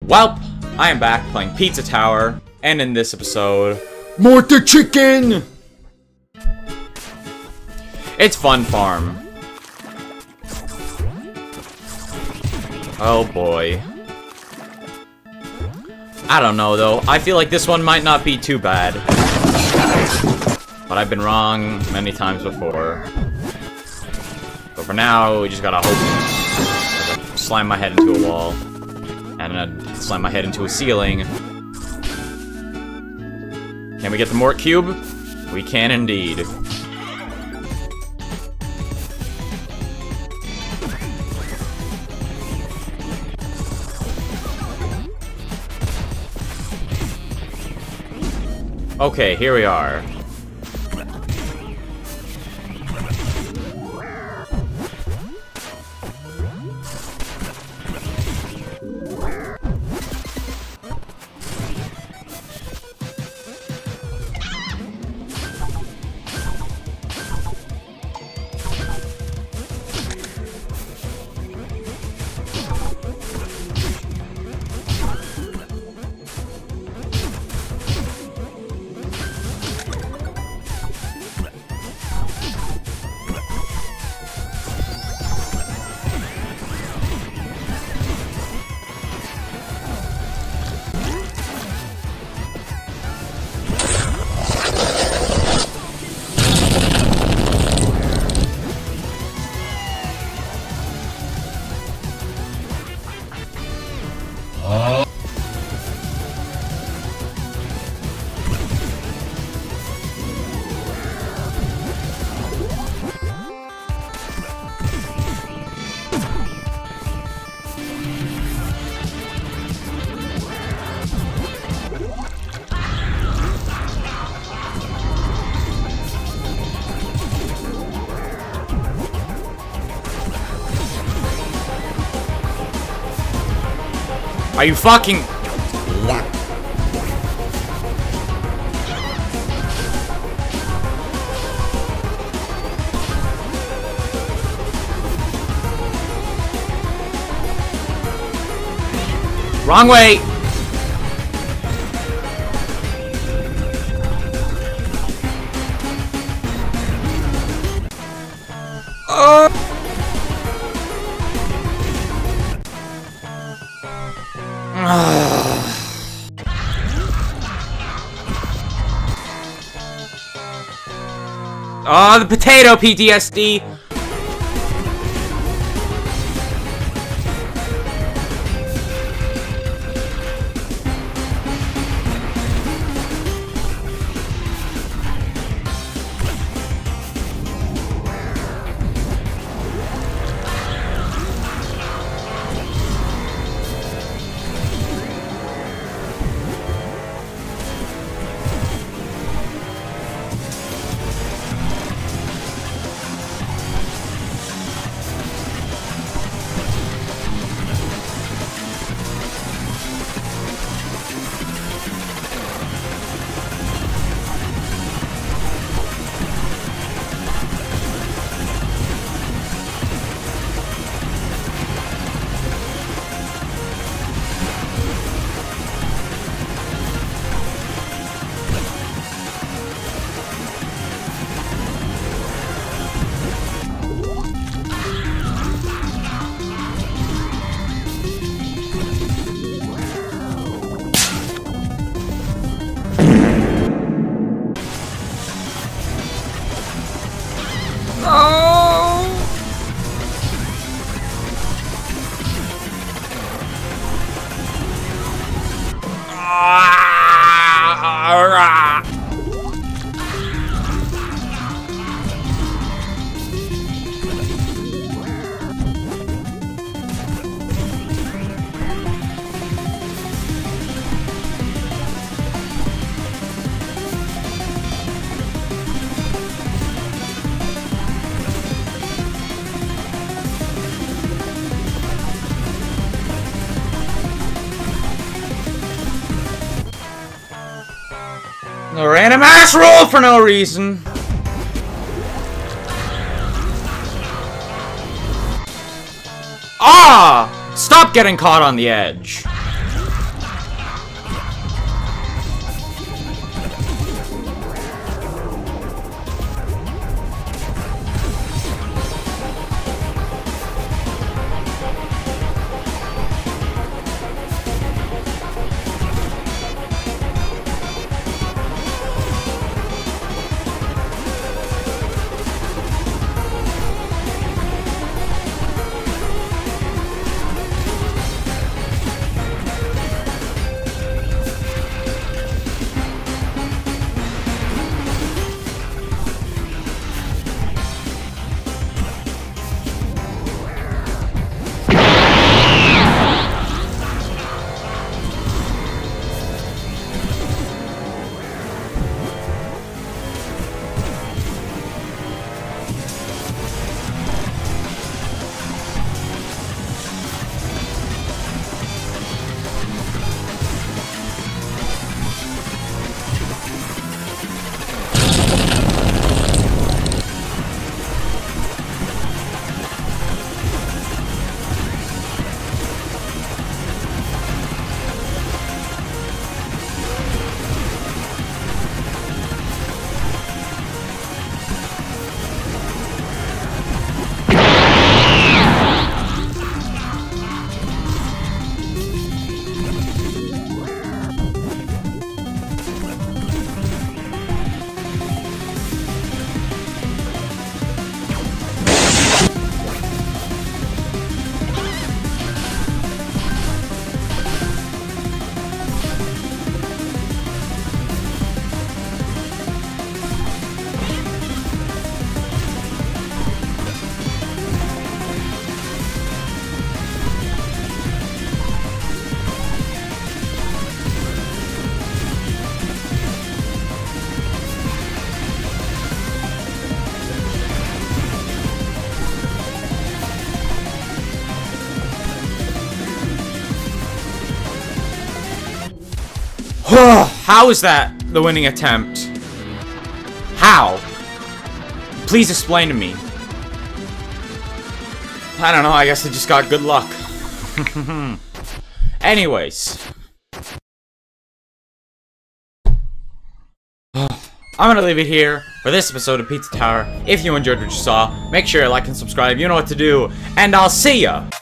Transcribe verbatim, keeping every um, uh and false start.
Welp, I am back playing Pizza Tower, and in this episode, Mortar Chicken! It's Fun Farm. Oh boy. I don't know though, I feel like this one might not be too bad. But I've been wrong many times before. But for now, we just gotta hope. Slam my head into a wall. And then slam my head into a ceiling. Can we get the Mort Cube? We can indeed. Okay, here we are. Are you fucking... Wrong way! Oh! Oh, the potato P T S D! A random ass roll for no reason. Ah! Stop getting caught on the edge. How is that the winning attempt? How? Please explain to me. I don't know, I guess I just got good luck. Anyways. I'm gonna leave it here for this episode of Pizza Tower. If you enjoyed what you saw, make sure you like and subscribe. You know what to do. And I'll see ya!